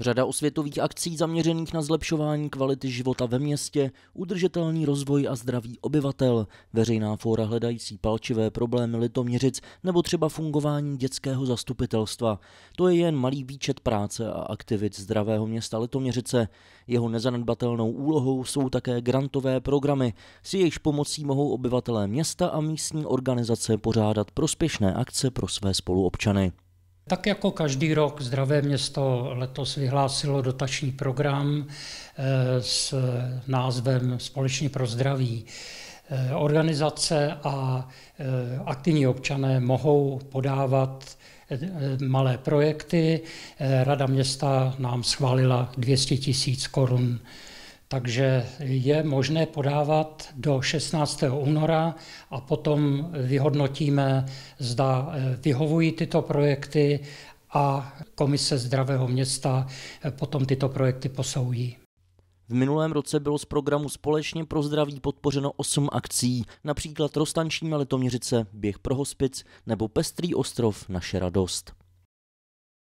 Řada osvětových akcí zaměřených na zlepšování kvality života ve městě, udržitelný rozvoj a zdraví obyvatel, veřejná fóra hledající palčivé problémy Litoměřic nebo třeba fungování dětského zastupitelstva. To je jen malý výčet práce a aktivit zdravého města Litoměřice. Jeho nezanedbatelnou úlohou jsou také grantové programy, s jejichž pomocí mohou obyvatelé města a místní organizace pořádat prospěšné akce pro své spoluobčany. Tak jako každý rok Zdravé město letos vyhlásilo dotační program s názvem Společně pro zdraví. Organizace a aktivní občané mohou podávat malé projekty. Rada města nám schválila 200 000 korun. Takže je možné podávat do 16. února a potom vyhodnotíme, zda vyhovují tyto projekty a Komise Zdravého města potom tyto projekty posoudí. V minulém roce bylo z programu Společně pro zdraví podpořeno 8 akcí, například Roztančíme Litoměřice, Běh pro hospic nebo Pestrý ostrov Naše radost.